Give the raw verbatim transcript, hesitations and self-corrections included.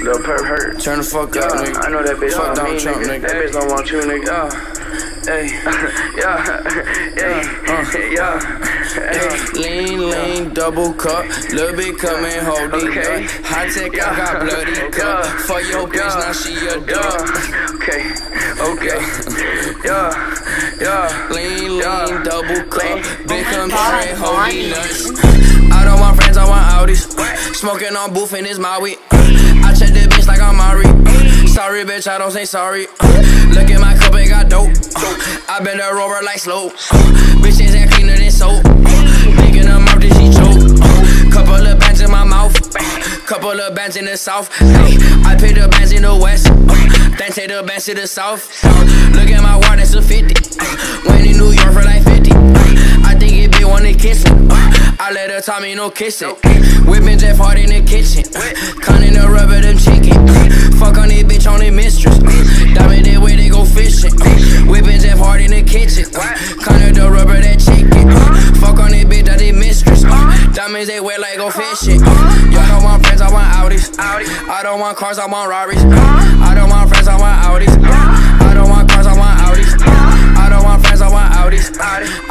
Lil Perp hurt. Turn the fuck yeah, up, nigga. I know that bitch fuck don't down me, Trump, nigga. nigga. That bitch don't want you, nigga. Yeah. Hey, yeah, yeah, yeah, hey. Lean, lean, double cup, little bit coming, hold it okay. up. High tech, I got bloody cup. For your bitch, now she a dog. Okay, okay, yeah, yeah. Lean, lean, double cup, big come here and hold me nuts. I don't want friends, I want Audis. Smoking on booth and it's my weed. I check the bitch like I'm Mari. Sorry, bitch, I don't say sorry. Look at my cup, it got dope. I been a rover like slow. Bitches ain't cleaner than soap. Big in her mouth, then she choke. Couple of bands in my mouth. Couple of bands in the south. Hey, I pay the bands in the west. Then take the bands to the south. Look at my watch, that's a fifty. Went in New York for like fifty. I think it be wanna kiss me. I let her tell me no kissing. Whipping Jeff hard in the kitchen. Cunning the rubber, them chicken. Fuck on this bitch on the mistress. Diamond that way they go fishing. Whipping Jeff hard in the kitchen. Cunning the rubber, that chicken. Fuck on this bitch, that the mistress. Diamonds they wear like go fishing. Y'all don't want friends, I want Audis. I don't want cars, I want Rarries. I don't want friends, I want Audis. I don't want cars, I want Audis. I don't want friends, I want Audis.